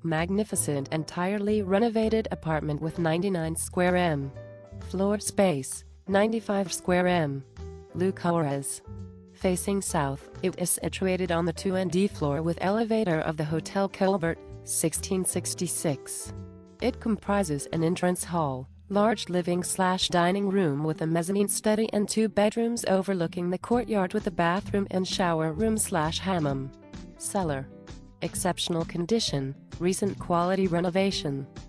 Magnificent entirely renovated apartment with 99 square m. Floor space, 95 square m. Loi Carrez. Facing south, it is situated on the 2nd floor with elevator of the Hotel Colbert, 1666. It comprises an entrance hall, large living/dining room with a mezzanine study and 2 bedrooms overlooking the courtyard with a bathroom and shower room/hammam. Cellar. Exceptional condition, recent quality renovation.